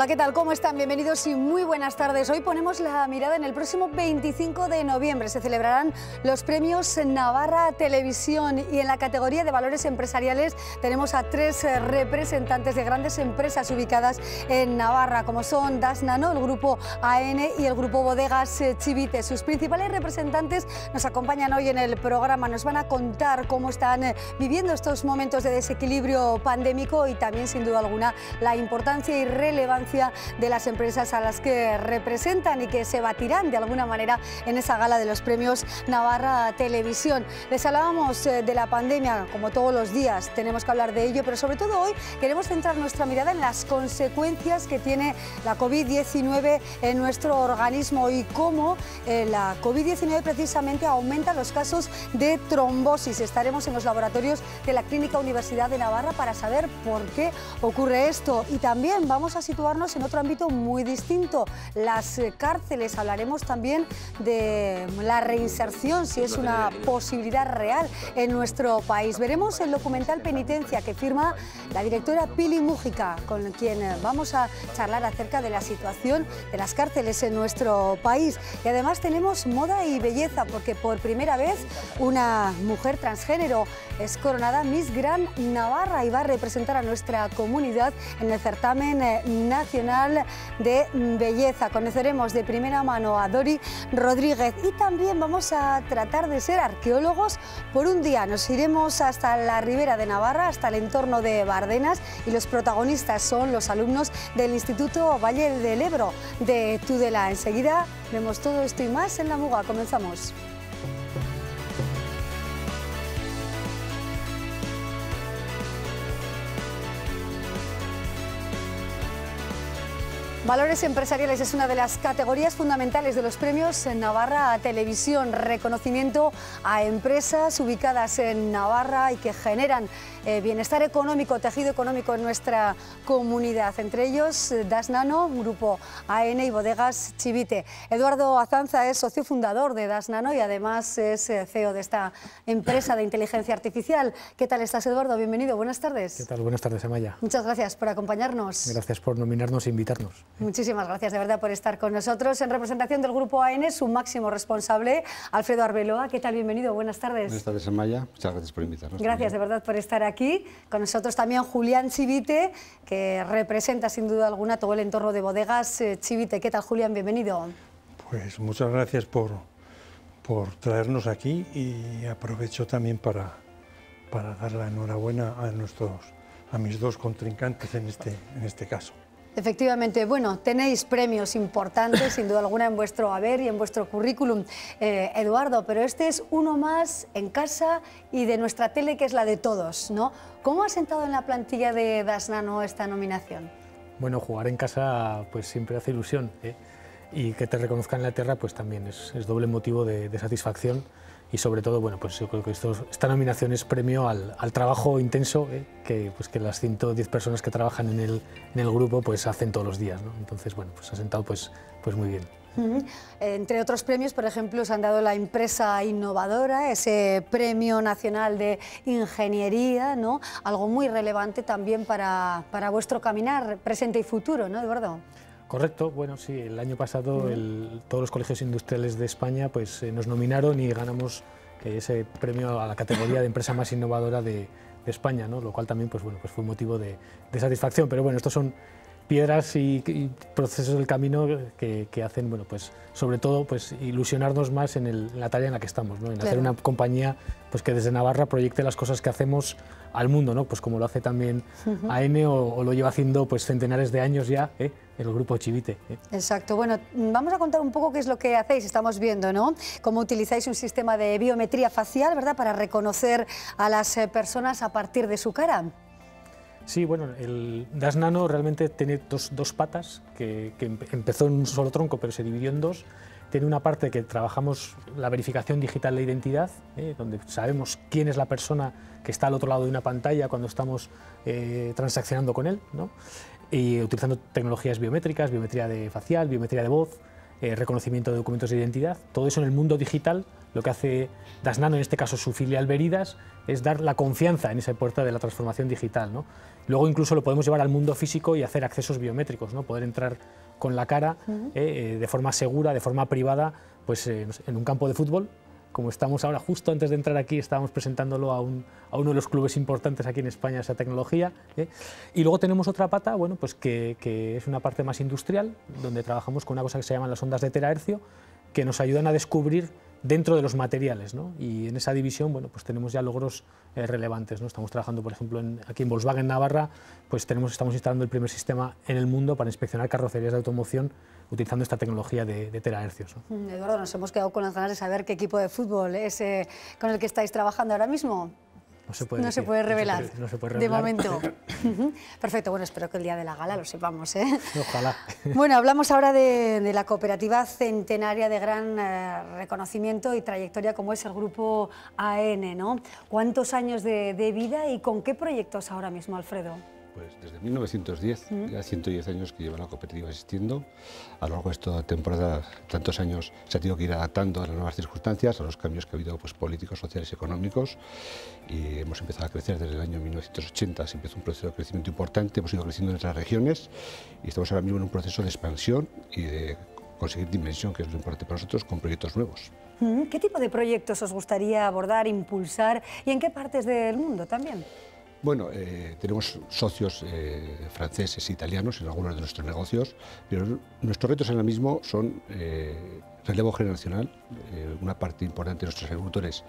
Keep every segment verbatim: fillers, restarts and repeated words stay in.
Hola, ¿qué tal? ¿Cómo están? Bienvenidos y muy buenas tardes. Hoy ponemos la mirada en el próximo veinticinco de noviembre. Se celebrarán los premios Navarra Televisión y en la categoría de valores empresariales tenemos a tres representantes de grandes empresas ubicadas en Navarra, como son Das Nano, el grupo A N y el grupo Bodegas Chivite. Sus principales representantes nos acompañan hoy en el programa. Nos van a contar cómo están viviendo estos momentos de desequilibrio pandémico y también, sin duda alguna, la importancia y relevancia de las empresas a las que representan y que se batirán de alguna manera en esa gala de los premios Navarra Televisión. Les hablábamos de la pandemia, como todos los días tenemos que hablar de ello, pero sobre todo hoy queremos centrar nuestra mirada en las consecuencias que tiene la COVID diecinueve en nuestro organismo y cómo eh, la COVID diecinueve precisamente aumenta los casos de trombosis. Estaremos en los laboratorios de la Clínica Universidad de Navarra para saber por qué ocurre esto, y también vamos a situarnos en otro ámbito muy distinto, las cárceles. Hablaremos también de la reinserción, si es una posibilidad real en nuestro país. Veremos el documental Penitencia que firma la directora Pili Mújica, con quien vamos a charlar acerca de la situación de las cárceles en nuestro país. Y además tenemos moda y belleza, porque por primera vez una mujer transgénero es coronada Miss Gran Navarra y va a representar a nuestra comunidad en el certamen nacional de belleza. Conoceremos de primera mano a Dori Rodríguez y también vamos a tratar de ser arqueólogos por un día. Nos iremos hasta la Ribera de Navarra, hasta el entorno de Bardenas, y los protagonistas son los alumnos del Instituto Valle del Ebro de Tudela. Enseguida vemos todo esto y más en La Muga. Comenzamos. Valores empresariales es una de las categorías fundamentales de los premios Navarra Televisión, reconocimiento a empresas ubicadas en Navarra y que generan eh, bienestar económico, tejido económico en nuestra comunidad, entre ellos Das Nano, grupo A N y Bodegas Chivite. Eduardo Azanza es socio fundador de Das Nano y además es C E O de esta empresa de inteligencia artificial. ¿Qué tal estás, Eduardo? Bienvenido, buenas tardes. ¿Qué tal? Buenas tardes, Amaya. Muchas gracias por acompañarnos. Gracias por nominarnos e invitarnos. Muchísimas gracias de verdad por estar con nosotros. En representación del Grupo A N, su máximo responsable, Alfredo Arbeloa. ¿Qué tal? Bienvenido, buenas tardes. Buenas tardes, Amaya. Muchas gracias por invitarnos. Gracias de verdad por estar aquí. Con nosotros también Julián Chivite, que representa sin duda alguna todo el entorno de Bodegas Chivite. ¿Qué tal, Julián? Bienvenido. Pues muchas gracias por, por traernos aquí y aprovecho también para, para dar la enhorabuena a, nuestros, a mis dos contrincantes en este, en este caso. Efectivamente, bueno, tenéis premios importantes, sin duda alguna, en vuestro haber y en vuestro currículum, eh, Eduardo, pero este es uno más en casa y de nuestra tele, que es la de todos, ¿no? ¿Cómo ha sentado en la plantilla de Das Nano esta nominación? Bueno, jugar en casa pues siempre hace ilusión, ¿eh? Y que te reconozcan en la tierra pues también es, es doble motivo de, de satisfacción. Y sobre todo, bueno, pues yo creo que esto, esta nominación es premio al, al trabajo intenso eh, que, pues que las ciento diez personas que trabajan en el, en el grupo pues hacen todos los días, ¿no? Entonces, bueno, pues ha sentado pues, pues muy bien. Uh-huh. Entre otros premios, por ejemplo, os han dado la empresa innovadora, ese premio nacional de ingeniería, ¿no? Algo muy relevante también para, para vuestro caminar presente y futuro, ¿no, Eduardo? Correcto, bueno, sí, el año pasado el, todos los colegios industriales de España pues, eh, nos nominaron y ganamos eh, ese premio a la categoría de empresa más innovadora de, de España, ¿no? Lo cual también pues, bueno, pues fue un motivo de, de satisfacción, pero bueno, estos son piedras y, y procesos del camino que, que hacen, bueno, pues sobre todo pues ilusionarnos más en, el, en la tarea en la que estamos, ¿no? En claro. Hacer una compañía pues que desde Navarra proyecte las cosas que hacemos al mundo, ¿no? Pues como lo hace también uh-huh. A N o, o lo lleva haciendo pues centenares de años ya, ¿eh? El grupo Chivite. ¿eh? Exacto. Bueno, vamos a contar un poco qué es lo que hacéis. Estamos viendo, ¿no? Cómo utilizáis un sistema de biometría facial, ¿verdad? Para reconocer a las personas a partir de su cara. Sí, bueno, el Das Nano realmente tiene dos, dos patas, que, que empezó en un solo tronco, pero se dividió en dos. Tiene una parte que trabajamos la verificación digital de identidad, ¿eh? Donde sabemos quién es la persona que está al otro lado de una pantalla cuando estamos eh, transaccionando con él, ¿no? Y utilizando tecnologías biométricas, biometría de facial, biometría de voz, eh, reconocimiento de documentos de identidad. Todo eso en el mundo digital, lo que hace Das Nano, en este caso su filial Veridas, es dar la confianza en esa puerta de la transformación digital, ¿no? Luego incluso lo podemos llevar al mundo físico y hacer accesos biométricos, ¿no? Poder entrar con la cara uh-huh. eh, de forma segura, de forma privada, pues eh, en un campo de fútbol, como estamos ahora, justo antes de entrar aquí, estábamos presentándolo a, un, a uno de los clubes importantes aquí en España, esa tecnología. ¿eh? Y luego tenemos otra pata, bueno, pues que, que es una parte más industrial, donde trabajamos con una cosa que se llaman las ondas de terahercio, que nos ayudan a descubrir dentro de los materiales, ¿no? Y en esa división, bueno, pues tenemos ya logros eh, relevantes, ¿no? Estamos trabajando, por ejemplo, en, aquí en Volkswagen Navarra, pues tenemos, estamos instalando el primer sistema en el mundo para inspeccionar carrocerías de automoción utilizando esta tecnología de, de terahercios, ¿no? Eduardo, nos hemos quedado con las ganas de saber qué equipo de fútbol es eh, con el que estáis trabajando ahora mismo. No se puede, no decir, se puede revelar, no se puede, no se puede revelar. De momento. Perfecto, bueno, espero que el día de la gala lo sepamos, ¿eh? Ojalá. Bueno, hablamos ahora de, de la cooperativa centenaria de gran eh, reconocimiento y trayectoria como es el Grupo A N, ¿no? ¿Cuántos años de, de vida y con qué proyectos ahora mismo, Alfredo? Pues desde mil novecientos diez, mm. ya ciento diez años que lleva la cooperativa existiendo. A lo largo de esta temporada, tantos años, se ha tenido que ir adaptando a las nuevas circunstancias, a los cambios que ha habido pues, políticos, sociales y económicos. Y hemos empezado a crecer desde el año mil novecientos ochenta, se empezó un proceso de crecimiento importante, hemos ido creciendo en otras regiones y estamos ahora mismo en un proceso de expansión y de conseguir dimensión, que es lo importante para nosotros, con proyectos nuevos. ¿Qué tipo de proyectos os gustaría abordar, impulsar y en qué partes del mundo también? Bueno, eh, tenemos socios eh, franceses e italianos en algunos de nuestros negocios, pero nuestros retos ahora mismo son eh, relevo generacional. Eh, una parte importante de nuestros agricultores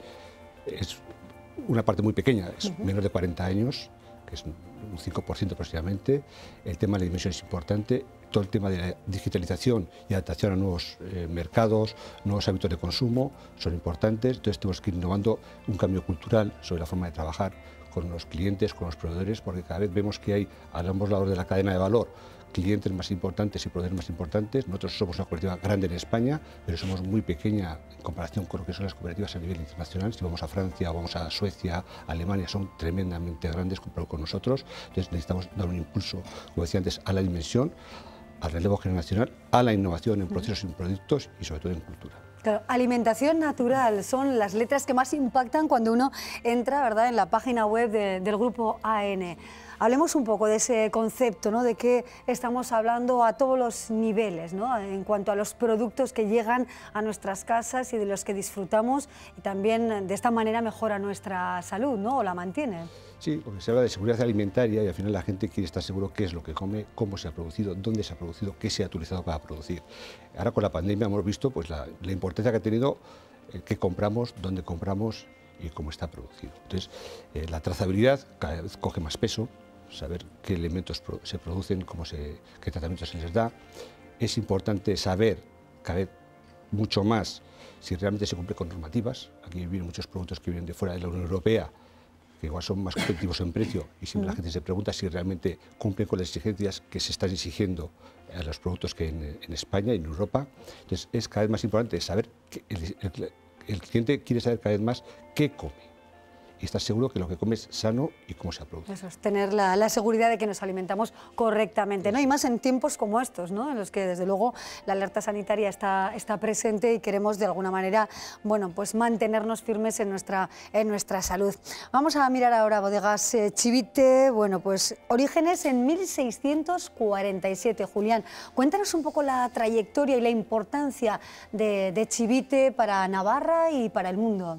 es una parte muy pequeña, es uh-huh. menos de cuarenta años, que es un cinco por ciento aproximadamente. El tema de la dimensión es importante. Todo el tema de la digitalización y adaptación a nuevos eh, mercados, nuevos hábitos de consumo son importantes. Entonces tenemos que ir innovando un cambio cultural sobre la forma de trabajar con los clientes, con los proveedores, porque cada vez vemos que hay a ambos lados de la cadena de valor clientes más importantes y proveedores más importantes. Nosotros somos una cooperativa grande en España, pero somos muy pequeña en comparación con lo que son las cooperativas a nivel internacional. Si vamos a Francia, vamos a Suecia, Alemania, son tremendamente grandes comparado con nosotros. Entonces necesitamos dar un impulso, como decía antes, a la dimensión, al relevo generacional, a la innovación en procesos y en productos y sobre todo en cultura. Claro, alimentación natural son las letras que más impactan cuando uno entra, ¿verdad?, en la página web de, del Grupo A N. Hablemos un poco de ese concepto, ¿no?, de qué estamos hablando a todos los niveles, ¿no?, en cuanto a los productos que llegan a nuestras casas y de los que disfrutamos, y también de esta manera mejora nuestra salud, ¿no?, o la mantiene. Sí, porque se habla de seguridad alimentaria y al final la gente quiere estar seguro qué es lo que come, cómo se ha producido, dónde se ha producido, qué se ha utilizado para producir. Ahora con la pandemia hemos visto pues, la, la importancia que ha tenido eh, qué compramos, dónde compramos y cómo está producido. Entonces, eh, la trazabilidad cada vez coge más peso, saber qué elementos pro se producen, cómo se, qué tratamientos se les da. Es importante saber cada vez mucho más si realmente se cumple con normativas. Aquí vienen muchos productos que vienen de fuera de la Unión Europea, que igual son más competitivos en precio y siempre la gente se pregunta si realmente cumplen con las exigencias que se están exigiendo a los productos que en, en España y en Europa. Entonces es cada vez más importante saber que el, el, el cliente quiere saber cada vez más qué come y estar seguro que lo que come es sano y cómo se ha producido. Eso es, tener la, la seguridad de que nos alimentamos correctamente, ¿no? Y más en tiempos como estos, ¿no?, en los que desde luego la alerta sanitaria está, está presente y queremos de alguna manera, bueno, pues mantenernos firmes en nuestra, en nuestra salud. Vamos a mirar ahora Bodegas eh, Chivite, bueno, pues orígenes en mil seiscientos cuarenta y siete. Julián, cuéntanos un poco la trayectoria y la importancia de, de Chivite para Navarra y para el mundo.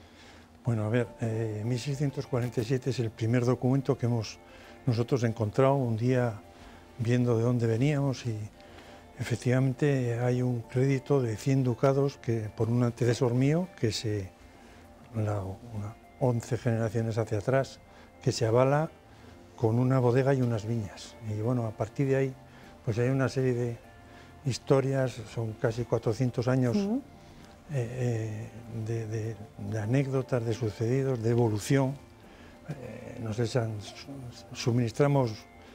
Bueno, a ver, eh, mil seiscientos cuarenta y siete es el primer documento que hemos nosotros encontrado un día viendo de dónde veníamos y efectivamente hay un crédito de cien ducados que, por un antecesor mío, que se, la, una, once generaciones hacia atrás, que se avala con una bodega y unas viñas. Y bueno, a partir de ahí pues hay una serie de historias, son casi cuatrocientos años. Uh-huh. Eh, de, de, de anécdotas, de sucedidos, de evolución. Eh, nos suministramos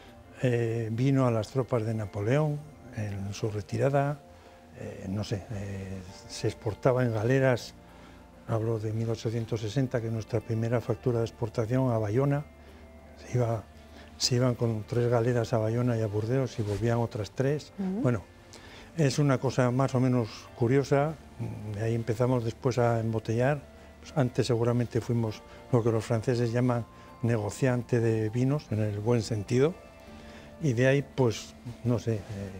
eh, vino a las tropas de Napoleón en su retirada, eh, no sé, eh, se exportaba en galeras, hablo de mil ochocientos sesenta, que es nuestra primera factura de exportación a Bayona, se, iba, se iban con tres galeras a Bayona y a Burdeos y volvían otras tres. Uh-huh. Bueno, Es una cosa más o menos curiosa, de ahí empezamos después a embotellar. Pues antes seguramente fuimos lo que los franceses llaman negociante de vinos, en el buen sentido, y de ahí, pues, no sé, eh,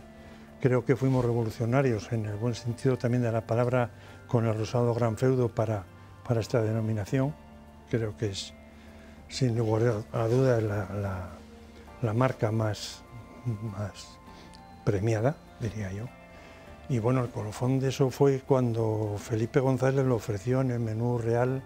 creo que fuimos revolucionarios en el buen sentido también de la palabra con el Rosado Gran Feudo para, para esta denominación. Creo que es, sin lugar a dudas, la, la, la marca más, más premiada, diría yo. Y bueno, el colofón de eso fue cuando Felipe González lo ofreció en el menú real,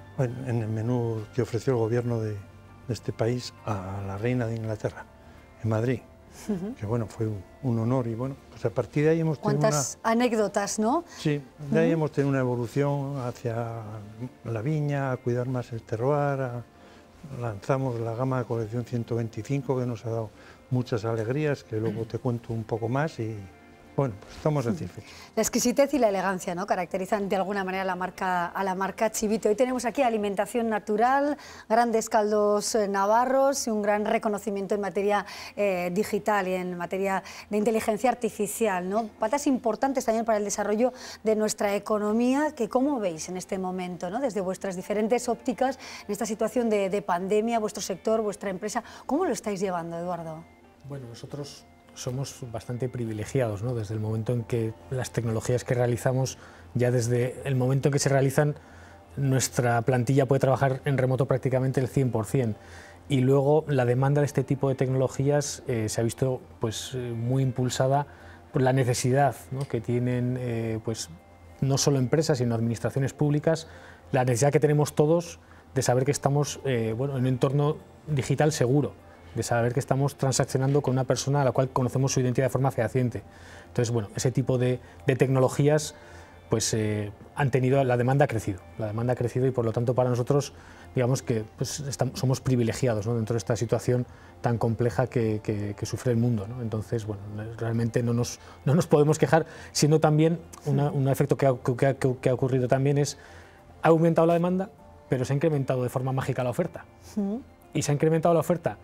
en el menú que ofreció el gobierno de, de este país a la reina de Inglaterra, en Madrid. Uh-huh. Que bueno, fue un, un honor y bueno, pues a partir de ahí hemos tenido ¿Cuántas una... anécdotas, no? Sí, de ahí uh-huh. hemos tenido una evolución hacia la viña, a cuidar más el terroir, a... lanzamos la gama de colección ciento veinticinco que nos ha dado muchas alegrías, que luego te cuento un poco más y... Bueno, pues estamos satisfechos. La exquisitez y la elegancia, ¿no?, caracterizan de alguna manera la marca, a la marca Chivite. Hoy tenemos aquí alimentación natural, grandes caldos eh, navarros y un gran reconocimiento en materia eh, digital y en materia de inteligencia artificial, ¿no? Patas importantes también para el desarrollo de nuestra economía, que ¿cómo veis en este momento, ¿no?, desde vuestras diferentes ópticas, en esta situación de, de pandemia, vuestro sector, vuestra empresa? ¿Cómo lo estáis llevando, Eduardo? Bueno, nosotros somos bastante privilegiados, ¿no? Desde el momento en que las tecnologías que realizamos, ya desde el momento en que se realizan, nuestra plantilla puede trabajar en remoto prácticamente el cien por cien. Y luego la demanda de este tipo de tecnologías eh, se ha visto pues, eh, muy impulsada por la necesidad, ¿no?, que tienen eh, pues, no solo empresas, sino administraciones públicas, la necesidad que tenemos todos de saber que estamos eh, bueno, en un entorno digital seguro, de saber que estamos transaccionando con una persona a la cual conocemos su identidad de forma fehaciente. Entonces, bueno, ese tipo de, de tecnologías pues, eh, han tenido, la demanda ha crecido, la demanda ha crecido y por lo tanto para nosotros, digamos que pues, estamos, somos privilegiados, ¿no?, dentro de esta situación tan compleja que, que, que sufre el mundo, ¿no? Entonces, bueno, realmente no nos, no nos podemos quejar, siendo también una, un efecto que ha, que, ha, que ha ocurrido también es, ha aumentado la demanda, pero se ha incrementado de forma mágica la oferta. Sí. Y se ha incrementado la oferta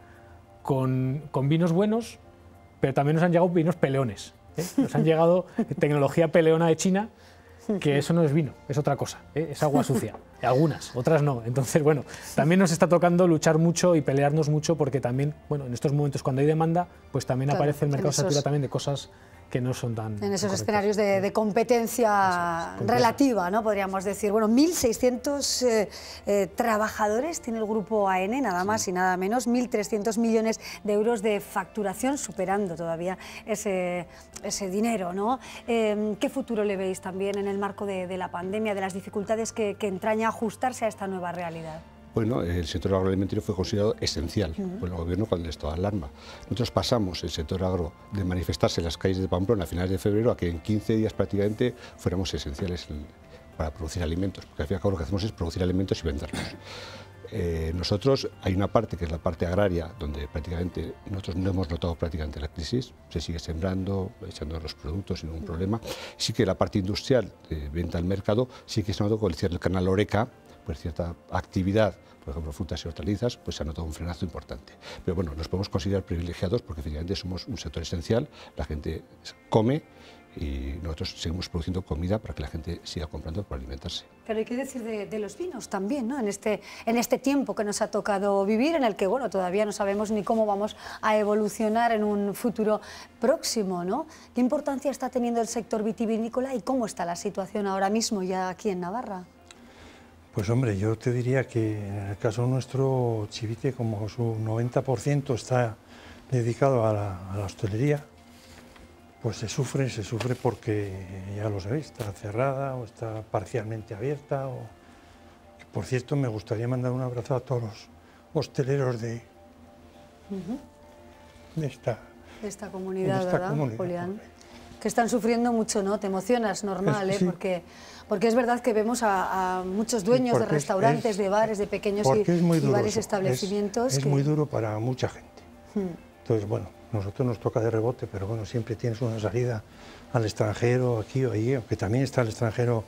Con, con vinos buenos, pero también nos han llegado vinos peleones, ¿eh? Nos han llegado tecnología peleona de China, que eso no es vino, es otra cosa, ¿eh? Es agua sucia, algunas, otras no. Entonces, bueno, también nos está tocando luchar mucho y pelearnos mucho porque también, bueno, en estos momentos cuando hay demanda, pues también claro, aparece el mercado saturado también de cosas que no son tan... En esos escenarios de, de competencia es, relativa, ¿no?, podríamos decir. Bueno, mil seiscientos eh, eh, trabajadores tiene el grupo A N, nada más sí. y nada menos, mil trescientos millones de euros de facturación, superando todavía ese, ese dinero, ¿no? Eh, ¿Qué futuro le veis también en el marco de, de la pandemia, de las dificultades que, que entraña ajustarse a esta nueva realidad? Bueno, el sector agroalimentario fue considerado esencial uh-huh. por el gobierno cuando el estado de alarma. Nosotros pasamos el sector agro de manifestarse en las calles de Pamplona a finales de febrero a que en quince días prácticamente fuéramos esenciales para producir alimentos, porque al fin y al cabo lo que hacemos es producir alimentos y venderlos. Eh, nosotros, hay una parte que es la parte agraria, donde prácticamente nosotros no hemos notado prácticamente la crisis, se sigue sembrando, echando los productos sin ningún problema. Sí que la parte industrial, de venta al mercado, sí que se ha notado con el cierre del canal Oreca, pues cierta actividad, por ejemplo, frutas y hortalizas, pues se ha notado un frenazo importante. Pero bueno, nos podemos considerar privilegiados porque efectivamente somos un sector esencial, la gente come y nosotros seguimos produciendo comida para que la gente siga comprando por alimentarse. Pero hay que decir de, de los vinos también, ¿no? En este, en este tiempo que nos ha tocado vivir, en el que bueno, todavía no sabemos ni cómo vamos a evolucionar en un futuro próximo, ¿no? ¿Qué importancia está teniendo el sector vitivinícola y cómo está la situación ahora mismo ya aquí en Navarra? Pues hombre, yo te diría que en el caso nuestro, Chivite, como su noventa por ciento está dedicado a la, a la hostelería, pues se sufre, se sufre porque, ya lo sabéis, está cerrada o está parcialmente abierta. O... Por cierto, me gustaría mandar un abrazo a todos los hosteleros de, uh-huh. de, esta, de esta comunidad, de esta ¿verdad, comunidad, Julián? Que están sufriendo mucho, ¿no? Te emocionas, normal, ¿eh? Sí. Porque, porque es verdad que vemos a, a muchos dueños sí, de restaurantes, es, de bares, de pequeños y, y varios establecimientos. Es, es que... muy duro para mucha gente. Hmm. Entonces, bueno, nosotros nos toca de rebote, pero bueno, siempre tienes una salida al extranjero, aquí o allí, aunque también está el extranjero,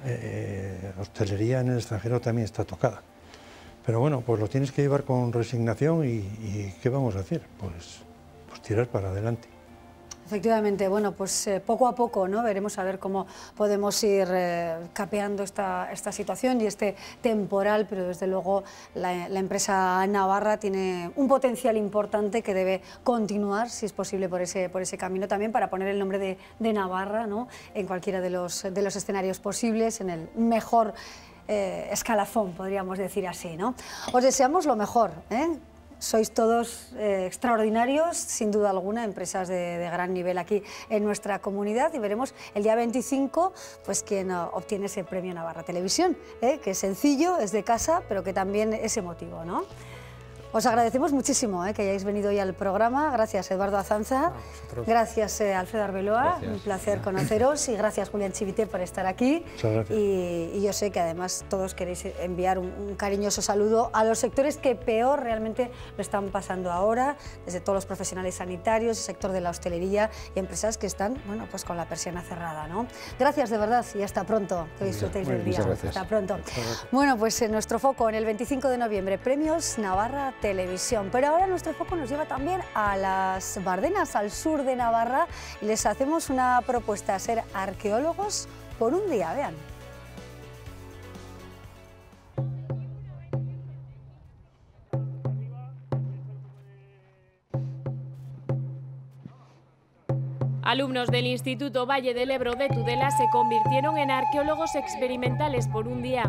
eh, hostelería en el extranjero también está tocada. Pero bueno, pues lo tienes que llevar con resignación y, y ¿qué vamos a hacer? Pues, pues tirar para adelante. Efectivamente, bueno, pues eh, poco a poco, ¿no? Veremos a ver cómo podemos ir eh, capeando esta, esta situación y este temporal, pero desde luego la, la empresa navarra tiene un potencial importante que debe continuar, si es posible, por ese, por ese camino también, para poner el nombre de, de Navarra, ¿no? En cualquiera de los, de los escenarios posibles, en el mejor eh, escalafón, podríamos decir así, ¿no? Os deseamos lo mejor, ¿eh? Sois todos eh, extraordinarios, sin duda alguna, empresas de, de gran nivel aquí en nuestra comunidad, y veremos el día veinticinco pues, quién uh, obtiene ese premio Navarra Televisión, ¿eh? Que es sencillo, es de casa, pero que también es emotivo, ¿no? Os agradecemos muchísimo eh, que hayáis venido hoy al programa. Gracias, Eduardo Azanza. No, gracias, eh, Alfredo Arbeloa. Gracias. Un placer conoceros. Y gracias, Julián Chivite, por estar aquí. Muchas gracias. Y, y yo sé que además todos queréis enviar un, un cariñoso saludo a los sectores que peor realmente lo están pasando ahora, desde todos los profesionales sanitarios, el sector de la hostelería y empresas que están, bueno, pues con la persiana cerrada, ¿no? Gracias de verdad y hasta pronto. Que disfrutéis del día. Hasta pronto. Bueno, pues en nuestro foco en el veinticinco de noviembre, Premios Navarra Televisión. Pero ahora nuestro foco nos lleva también a las Bardenas, al sur de Navarra, y les hacemos una propuesta: ser arqueólogos por un día. Vean. Alumnos del Instituto Valle del Ebro de Tudela se convirtieron en arqueólogos experimentales por un día.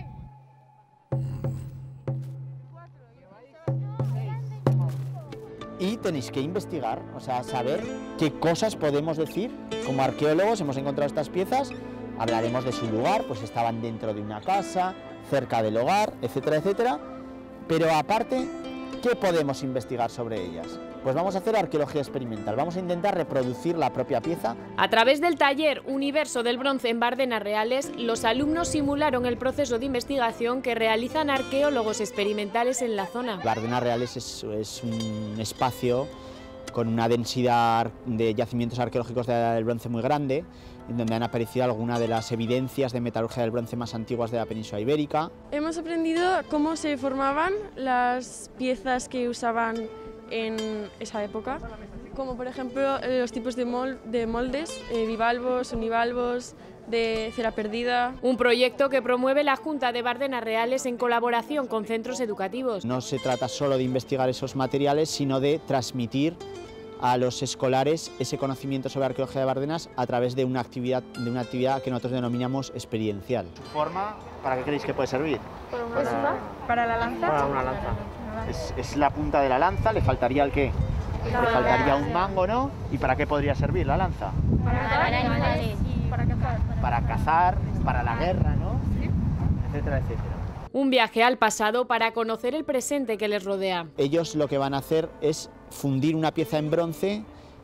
Y tenéis que investigar, o sea, saber qué cosas podemos decir. Como arqueólogos hemos encontrado estas piezas, hablaremos de su lugar, pues estaban dentro de una casa, cerca del hogar, etcétera, etcétera. Pero aparte, ¿qué podemos investigar sobre ellas? Pues vamos a hacer arqueología experimental, vamos a intentar reproducir la propia pieza. A través del taller Universo del Bronce en Bardenas Reales, los alumnos simularon el proceso de investigación que realizan arqueólogos experimentales en la zona. Bardenas Reales es, es un espacio con una densidad de yacimientos arqueológicos de la Edad del Bronce muy grande, en donde han aparecido algunas de las evidencias de metalurgia del bronce más antiguas de la península ibérica. Hemos aprendido cómo se formaban las piezas que usaban en esa época, como por ejemplo los tipos de, mol de moldes, eh, bivalvos, univalvos, de cera perdida. Un proyecto que promueve la Junta de Bardenas Reales en colaboración con centros educativos. No se trata solo de investigar esos materiales, sino de transmitir a los escolares ese conocimiento sobre arqueología de Bardenas a través de una actividad, de una actividad que nosotros denominamos experiencial. ¿Su forma, para qué creéis que puede servir? Para, para la lanza. Para una lanza. Es, es la punta de la lanza, ¿le faltaría el qué? Le faltaría un mango, ¿no? ¿Y para qué podría servir la lanza? Para cazar animales. Para cazar. Para cazar, para la guerra, ¿no? Etcétera, etcétera. Un viaje al pasado para conocer el presente que les rodea. Ellos lo que van a hacer es fundir una pieza en bronce,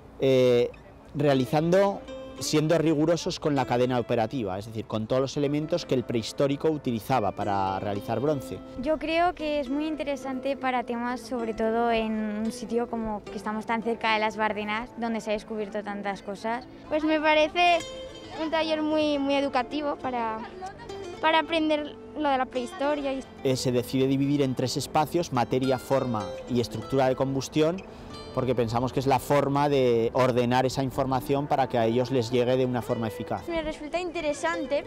eh, realizando, siendo rigurosos con la cadena operativa, es decir, con todos los elementos que el prehistórico utilizaba para realizar bronce. Yo creo que es muy interesante para temas, sobre todo en un sitio como que estamos tan cerca de las Bardenas, donde se ha descubierto tantas cosas. Pues me parece un taller muy, muy educativo para, para aprender lo de la prehistoria. Eh, se decide dividir en tres espacios: materia, forma y estructura de combustión, porque pensamos que es la forma de ordenar esa información para que a ellos les llegue de una forma eficaz. Me resulta interesante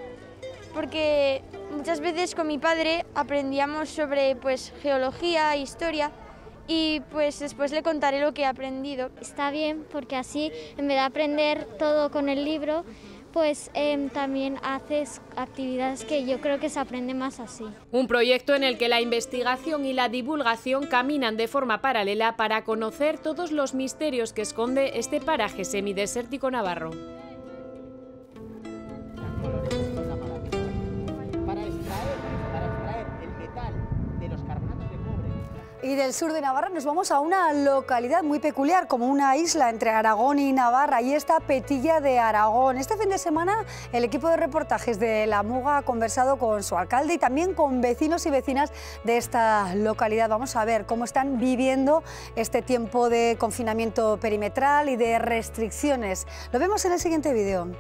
porque muchas veces con mi padre aprendíamos sobre pues, geología e historia, y pues después le contaré lo que he aprendido. Está bien porque así, en vez de aprender todo con el libro, pues eh, también haces actividades que yo creo que se aprende más así. Un proyecto en el que la investigación y la divulgación caminan de forma paralela para conocer todos los misterios que esconde este paraje semidesértico navarro. Para extraer, para extraer el metal de los carbonatos de cobre. Y del sur de Navarra nos vamos a una localidad muy peculiar, como una isla entre Aragón y Navarra, y esta Petilla de Aragón. Este fin de semana el equipo de reportajes de La Muga ha conversado con su alcalde y también con vecinos y vecinas de esta localidad. Vamos a ver cómo están viviendo este tiempo de confinamiento perimetral y de restricciones. Lo vemos en el siguiente vídeo.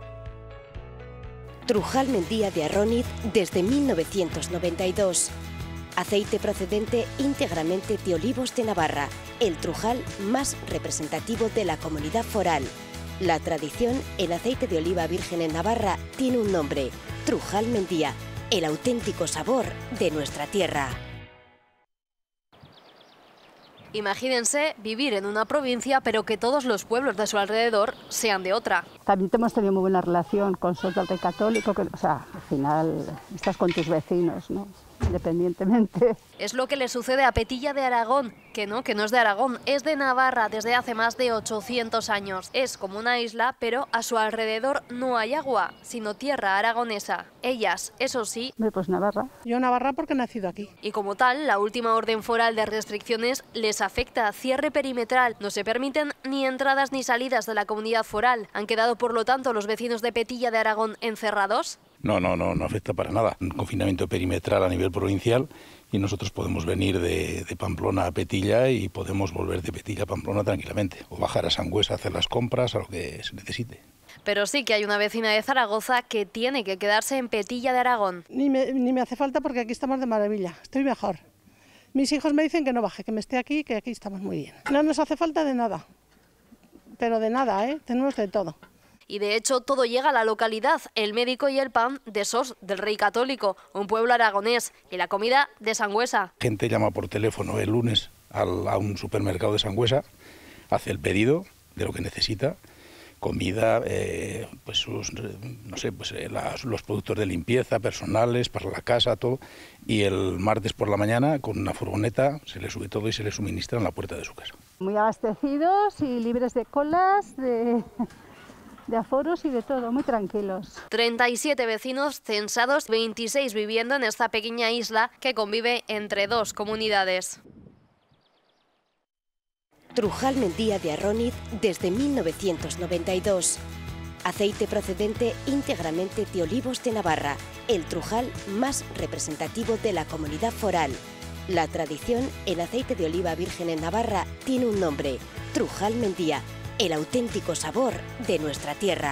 Trujal Mendía de Arróniz desde mil novecientos noventa y dos. Aceite procedente íntegramente de olivos de Navarra, el trujal más representativo de la comunidad foral. La tradición en aceite de oliva virgen en Navarra tiene un nombre, Trujal Mendía, el auténtico sabor de nuestra tierra. Imagínense vivir en una provincia, pero que todos los pueblos de su alrededor sean de otra. También hemos tenido muy buena relación con Sos del Rey Católico, que, o sea, al final estás con tus vecinos, ¿no? Independientemente. Es lo que le sucede a Petilla de Aragón, que no, que no es de Aragón, es de Navarra desde hace más de ochocientos años. Es como una isla, pero a su alrededor no hay agua, sino tierra aragonesa. Ellas, eso sí... Pues Navarra. Yo Navarra porque he nacido aquí. Y como tal, la última orden foral de restricciones les afecta. Cierre perimetral. No se permiten ni entradas ni salidas de la comunidad foral. ¿Han quedado, por lo tanto, los vecinos de Petilla de Aragón encerrados? No, no, no, no afecta para nada. Un confinamiento perimetral a nivel provincial y nosotros podemos venir de, de Pamplona a Petilla y podemos volver de Petilla a Pamplona tranquilamente. O bajar a Sangüesa a hacer las compras, a lo que se necesite. Pero sí que hay una vecina de Zaragoza que tiene que quedarse en Petilla de Aragón. Ni me, ni me hace falta porque aquí estamos de maravilla, estoy mejor. Mis hijos me dicen que no baje, que me esté aquí, que aquí estamos muy bien. No nos hace falta de nada, pero de nada, ¿eh? Tenemos de todo. Y de hecho todo llega a la localidad, el médico y el pan de Sos del Rey Católico, un pueblo aragonés, y la comida de Sangüesa. Gente llama por teléfono el lunes al, a un supermercado de Sangüesa, hace el pedido de lo que necesita, comida, eh, pues sus, no sé, pues eh, las, los productos de limpieza personales para la casa, todo, y el martes por la mañana con una furgoneta se le sube todo y se le suministra en la puerta de su casa. Muy abastecidos y libres de colas, de... de aforos y de todo, muy tranquilos. treinta y siete vecinos censados, veintiséis viviendo en esta pequeña isla que convive entre dos comunidades. Trujal Mendía de Arróniz desde mil novecientos noventa y dos. Aceite procedente íntegramente de olivos de Navarra, el trujal más representativo de la comunidad foral. La tradición en aceite de oliva virgen en Navarra tiene un nombre, Trujal Mendía, el auténtico sabor de nuestra tierra.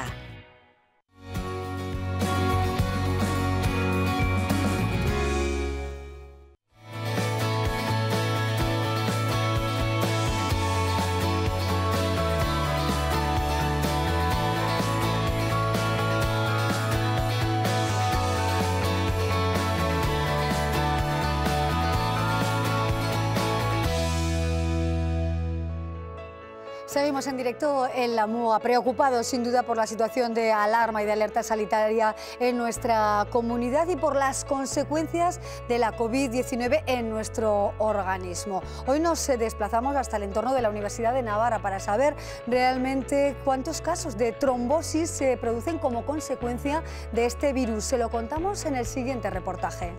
Seguimos en directo en la MUA, preocupados sin duda por la situación de alarma y de alerta sanitaria en nuestra comunidad y por las consecuencias de la COVID diecinueve en nuestro organismo. Hoy nos desplazamos hasta el entorno de la Universidad de Navarra para saber realmente cuántos casos de trombosis se producen como consecuencia de este virus. Se lo contamos en el siguiente reportaje.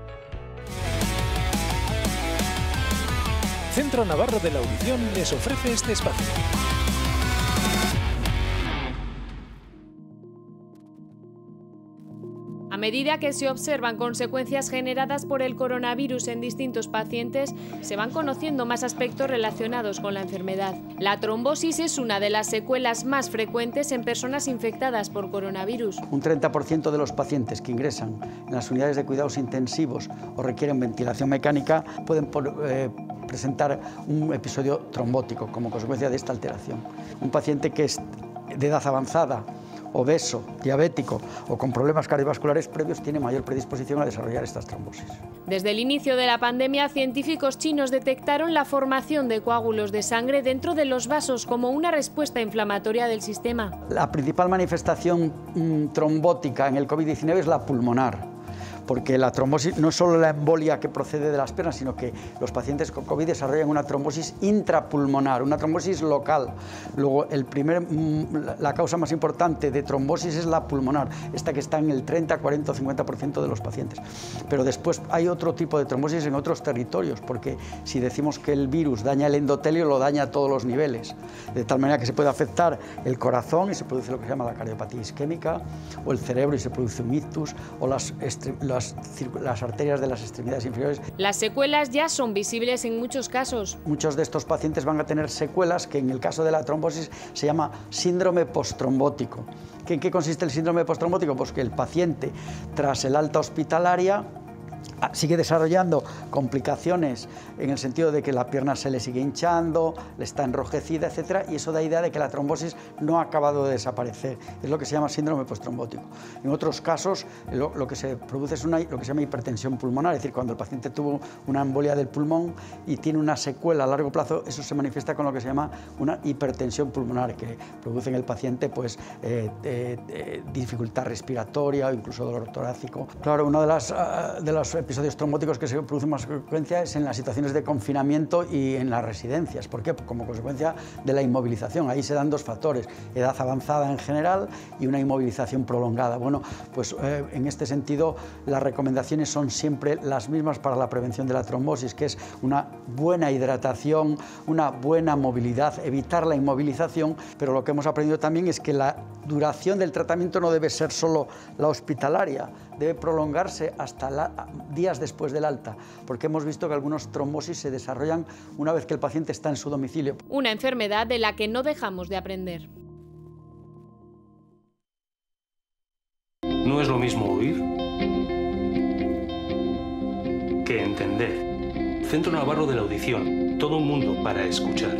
Centro Navarro de la Audición les ofrece este espacio. A medida que se observan consecuencias generadas por el coronavirus en distintos pacientes, se van conociendo más aspectos relacionados con la enfermedad. La trombosis es una de las secuelas más frecuentes en personas infectadas por coronavirus. Un treinta por ciento de los pacientes que ingresan en las unidades de cuidados intensivos o requieren ventilación mecánica pueden por, eh, presentar un episodio trombótico como consecuencia de esta alteración. Un paciente que es de edad avanzada, obeso, diabético o con problemas cardiovasculares previos tiene mayor predisposición a desarrollar estas trombosis. Desde el inicio de la pandemia, científicos chinos detectaron la formación de coágulos de sangre dentro de los vasos como una respuesta inflamatoria del sistema. La principal manifestación mmm, trombótica en el COVID diecinueve es la pulmonar, porque la trombosis no es solo la embolia que procede de las piernas, sino que los pacientes con COVID desarrollan una trombosis intrapulmonar, una trombosis local. Luego, el primer, la causa más importante de trombosis es la pulmonar, esta que está en el treinta, cuarenta o cincuenta por ciento de los pacientes. Pero después hay otro tipo de trombosis en otros territorios, porque si decimos que el virus daña el endotelio, lo daña a todos los niveles, de tal manera que se puede afectar el corazón y se produce lo que se llama la cardiopatía isquémica, o el cerebro y se produce un ictus, o las, las Las, las arterias de las extremidades inferiores. Las secuelas ya son visibles en muchos casos. Muchos de estos pacientes van a tener secuelas que en el caso de la trombosis se llama síndrome postrombótico. ¿En qué consiste el síndrome postrombótico? Pues que el paciente, tras el alta hospitalaria, sigue desarrollando complicaciones en el sentido de que la pierna se le sigue hinchando, le está enrojecida, etcétera, y eso da idea de que la trombosis no ha acabado de desaparecer. Es lo que se llama síndrome postrombótico. En otros casos, lo, lo que se produce es una, lo que se llama hipertensión pulmonar, es decir, cuando el paciente tuvo una embolia del pulmón y tiene una secuela a largo plazo, eso se manifiesta con lo que se llama una hipertensión pulmonar, que produce en el paciente pues, eh, eh, eh, dificultad respiratoria o incluso dolor torácico. Claro, uno de, las, uh, de los episodios trombóticos que se producen más frecuencia es en las situaciones de confinamiento y en las residencias. ¿Por qué? Como consecuencia de la inmovilización. Ahí se dan dos factores, edad avanzada en general y una inmovilización prolongada. Bueno, pues eh, en este sentido las recomendaciones son siempre las mismas para la prevención de la trombosis, que es una buena hidratación, una buena movilidad, evitar la inmovilización, pero lo que hemos aprendido también es que la duración del tratamiento no debe ser solo la hospitalaria, debe prolongarse hasta la, días después del alta, porque hemos visto que algunos trombosis se desarrollan una vez que el paciente está en su domicilio. Una enfermedad de la que no dejamos de aprender. No es lo mismo oír que entender. Centro Navarro de la Audición, todo un mundo para escuchar.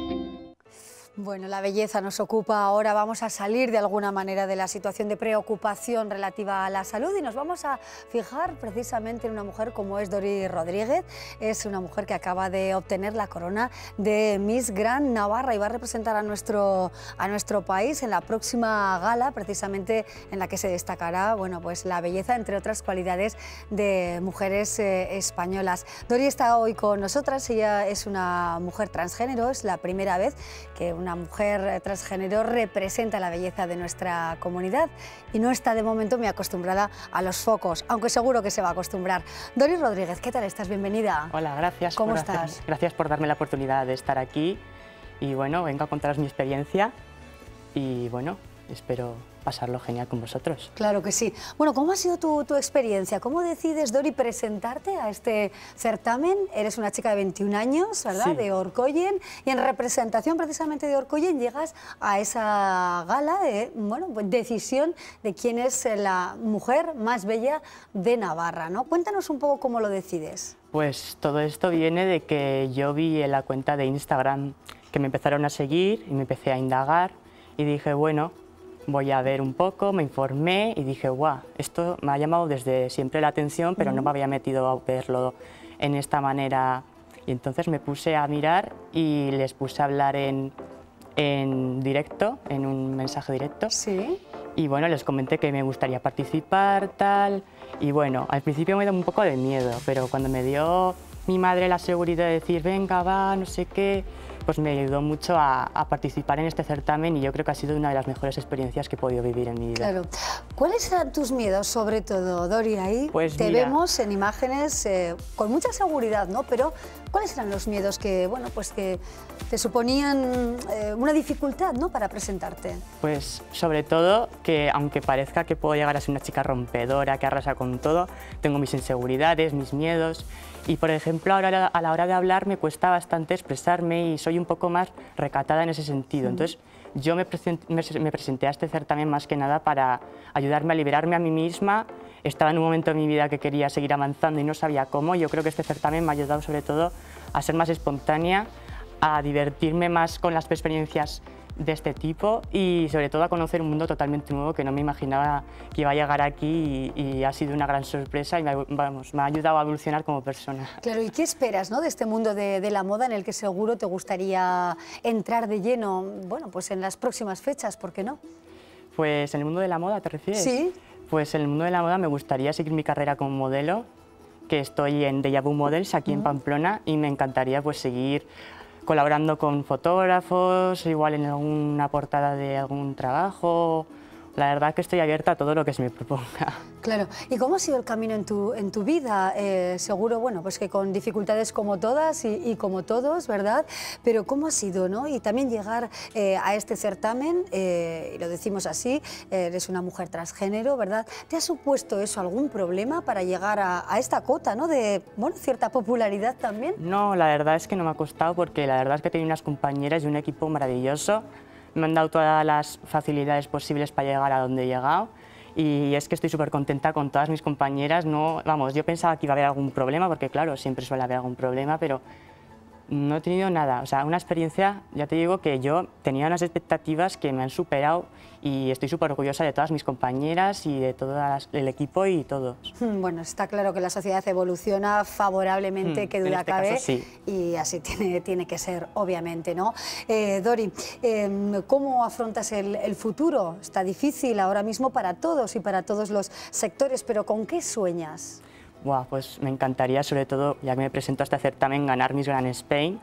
Bueno, la belleza nos ocupa ahora, vamos a salir de alguna manera de la situación de preocupación relativa a la salud y nos vamos a fijar precisamente en una mujer como es Dori Rodríguez. Es una mujer que acaba de obtener la corona de Miss Grand Navarra y va a representar a nuestro, a nuestro país en la próxima gala, precisamente en la que se destacará, bueno, pues la belleza, entre otras cualidades de mujeres eh, españolas. Dori está hoy con nosotras, ella es una mujer transgénero, es la primera vez que una Una mujer transgénero representa la belleza de nuestra comunidad y no está de momento muy acostumbrada a los focos, aunque seguro que se va a acostumbrar. Dori Rodríguez, ¿qué tal estás? Bienvenida. Hola, gracias. ¿Cómo por estás? Hacer, gracias por darme la oportunidad de estar aquí y bueno, vengo a contaros mi experiencia y bueno, espero pasarlo genial con vosotros. Claro que sí. Bueno, ¿cómo ha sido tu, tu experiencia? ¿Cómo decides, Dori, presentarte a este certamen? Eres una chica de veintiún años, ¿verdad? Sí. De Orkoyen, y en representación precisamente de Orkoyen llegas a esa gala de, bueno, pues decisión de quién es la mujer más bella de Navarra, ¿no? Cuéntanos un poco cómo lo decides. Pues todo esto viene de que yo vi en la cuenta de Instagram que me empezaron a seguir y me empecé a indagar y dije, bueno, voy a ver un poco, me informé y dije, guau, esto me ha llamado desde siempre la atención, pero no me había metido a verlo en esta manera. Y entonces me puse a mirar y les puse a hablar en, en directo, en un mensaje directo. Sí. Y bueno, les comenté que me gustaría participar, tal. Y bueno, al principio me dio un poco de miedo, pero cuando me dio mi madre la seguridad de decir, venga, va, no sé qué, pues me ayudó mucho a, a participar en este certamen y yo creo que ha sido una de las mejores experiencias que he podido vivir en mi vida. Claro. ¿Cuáles eran tus miedos, sobre todo, Dori? Ahí pues te mira, vemos en imágenes eh, con mucha seguridad, ¿no? Pero ¿cuáles eran los miedos que, bueno, pues que te suponían eh, una dificultad, ¿no?, para presentarte? Pues sobre todo que, aunque parezca que puedo llegar a ser una chica rompedora, que arrasa con todo, tengo mis inseguridades, mis miedos. Y, por ejemplo, ahora a la hora de hablar me cuesta bastante expresarme y soy un poco más recatada en ese sentido. Entonces, yo me presenté, me presenté a este certamen más que nada para ayudarme a liberarme a mí misma. Estaba en un momento de mi vida que quería seguir avanzando y no sabía cómo. Yo creo que este certamen me ha ayudado sobre todo a ser más espontánea, a divertirme más con las experiencias de este tipo y sobre todo a conocer un mundo totalmente nuevo que no me imaginaba que iba a llegar aquí y, y ha sido una gran sorpresa y me, vamos, me ha ayudado a evolucionar como persona. Claro, ¿y qué esperas, ¿no?, de este mundo de, de la moda en el que seguro te gustaría entrar de lleno, bueno, pues en las próximas fechas, ¿por qué no? Pues en el mundo de la moda, ¿te refieres? Sí. Pues en el mundo de la moda me gustaría seguir mi carrera como modelo, que estoy en Deja Vu Models aquí en Pamplona y me encantaría pues seguir colaborando con fotógrafos, igual en alguna portada de algún trabajo. La verdad que estoy abierta a todo lo que se me proponga. Claro. ¿Y cómo ha sido el camino en tu, en tu vida? Eh, seguro, bueno, pues que con dificultades como todas y, y como todos, ¿verdad? Pero ¿cómo ha sido, no? Y también llegar eh, a este certamen, eh, y lo decimos así, eh, eres una mujer transgénero, ¿verdad? ¿Te ha supuesto eso algún problema para llegar a, a esta cota, ¿no?, de, bueno, cierta popularidad también? No, la verdad es que no me ha costado porque la verdad es que he tenido unas compañeras y un equipo maravilloso. Me han dado todas las facilidades posibles para llegar a donde he llegado Y es que estoy súper contenta con todas mis compañeras. No, vamos, yo pensaba que iba a haber algún problema, porque claro, siempre suele haber algún problema, pero no he tenido nada. O sea, una experiencia, ya te digo que yo tenía unas expectativas que me han superado y estoy súper orgullosa de todas mis compañeras y de todo el equipo y todos. Bueno, está claro que la sociedad evoluciona favorablemente, Mm, que duda en este cabe, caso, sí. y así tiene, tiene que ser, obviamente, ¿no? Eh, Dori, eh, ¿cómo afrontas el, el futuro? Está difícil ahora mismo para todos y para todos los sectores, pero ¿con qué sueñas? Buah, pues me encantaría, sobre todo, ya que me presento a este certamen, ganar Miss Grand Spain.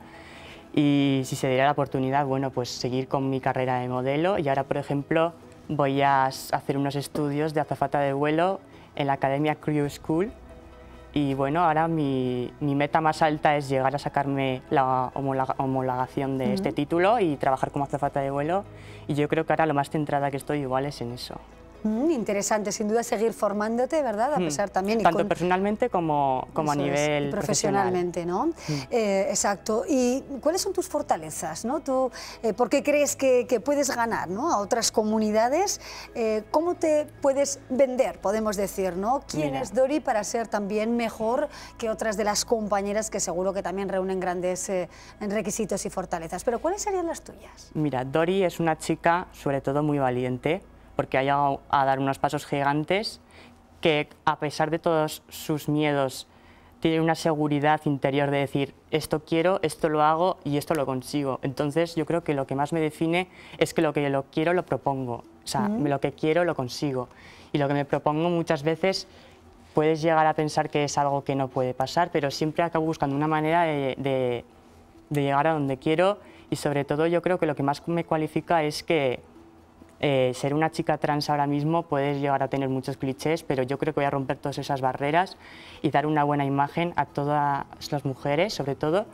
Y si se diera la oportunidad, bueno, pues seguir con mi carrera de modelo. Y ahora, por ejemplo, voy a hacer unos estudios de azafata de vuelo en la Academia Crew School. Y bueno, ahora mi, mi meta más alta es llegar a sacarme la homologa, homologación de Uh-huh. este título y trabajar como azafata de vuelo. Y yo creo que ahora lo más centrada que estoy igual es en eso. Mm, interesante, sin duda, seguir formándote, ¿verdad? A pesar también... y Tanto con... personalmente como, como a Eso es, nivel y profesionalmente, ¿no? Eh, exacto. ¿Y cuáles son tus fortalezas, no? Tú, eh, ¿por qué crees que, que puedes ganar, ¿no?, a otras comunidades? Eh, ¿Cómo te puedes vender, podemos decir, ¿no? ¿Quién Mira. es Dori para ser también mejor que otras de las compañeras que seguro que también reúnen grandes eh, requisitos y fortalezas? Pero ¿cuáles serían las tuyas? Mira, Dori es una chica sobre todo muy valiente, porque ha llegado a dar unos pasos gigantes, que a pesar de todos sus miedos tiene una seguridad interior de decir esto quiero, esto lo hago y esto lo consigo. Entonces yo creo que lo que más me define es que lo que lo quiero lo propongo, o sea, Mm. lo que quiero lo consigo. Y lo que me propongo muchas veces puedes llegar a pensar que es algo que no puede pasar, pero siempre acabo buscando una manera de, de, de llegar a donde quiero, y sobre todo yo creo que lo que más me cualifica es que Eh, ser una chica trans ahora mismo puedes llegar a tener muchos clichés, pero yo creo que voy a romper todas esas barreras y dar una buena imagen a todas las mujeres, sobre todo,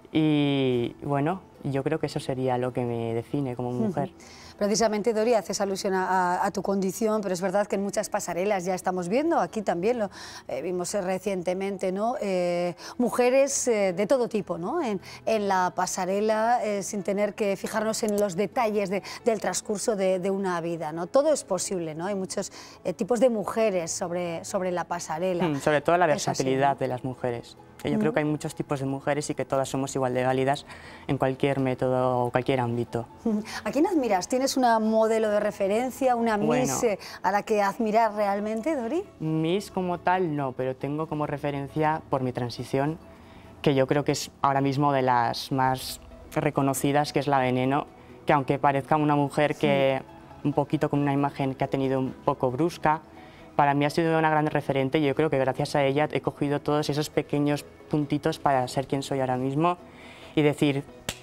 y bueno, yo creo que eso sería lo que me define como mujer. Precisamente, Dori, haces alusión a, a, a tu condición, pero es verdad que en muchas pasarelas ya estamos viendo, aquí también lo eh, vimos recientemente, ¿no? Eh, mujeres eh, de todo tipo, ¿no? En, en la pasarela, eh, sin tener que fijarnos en los detalles de, del transcurso de, de una vida, ¿no? Todo es posible, ¿no? Hay muchos eh, tipos de mujeres sobre, sobre la pasarela. Mm, sobre todo la Es versatilidad así, ¿no? de las mujeres. Que yo Mm. creo que hay muchos tipos de mujeres y que todas somos igual de válidas en cualquier método o cualquier ámbito. ¿A quién admiras? ¿Tienes una modelo de referencia, una Miss Bueno. eh, a la que admirar realmente, Dori? Miss como tal no, pero tengo como referencia por mi transición, que yo creo que es ahora mismo de las más reconocidas, que es la Veneno, que aunque parezca una mujer que un poquito con una imagen que ha tenido un poco brusca, para mí ha sido una gran referente, y yo creo que gracias a ella he cogido todos esos pequeños puntitos para ser quien soy ahora mismo y decir,